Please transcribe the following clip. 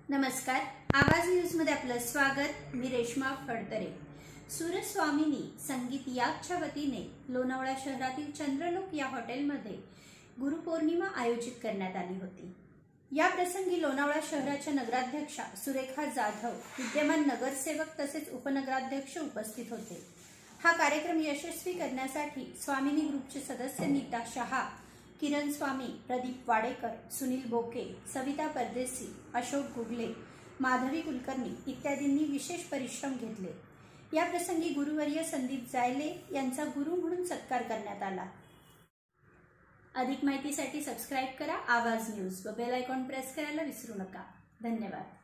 नमस्कार, आवाज न्यूज मध्ये आपलं स्वागत। मी रेश्मा फडतरे। सुरस्वामिनी संगीत यागच्या वतीने लोणावळा शहरातील चंद्रलोक या हॉटेलमध्ये गुरुपौर्णिमा आयोजित करण्यात आली होती। या प्रसंगी लोणावळा शहराच्या नगराध्यक्षा सुरेखा जाधव, विद्यमान नगरसेवक तसेच उपनगराध्यक्ष उपस्थित होते। हा कार्यक्रम यशस्वी करण्यासाठी स्वामिनी ग्रुपचे सदस्य नीता शहा, किरण स्वामी, प्रदीप वाडेकर, सुनील बोके, सविता परदेसी, अशोक गुगले, माधवी कुलकर्णी इत्यादींनी विशेष परिश्रम घेतले। या प्रसंगी गुरुवर्य संदीप जायले यांचा गुरु म्हणून सत्कार करण्यात आला। अधिक माहितीसाठी सबस्क्राइब करा आवाज न्यूज व बेल आयकॉन प्रेस करायला विसरू नका। धन्यवाद।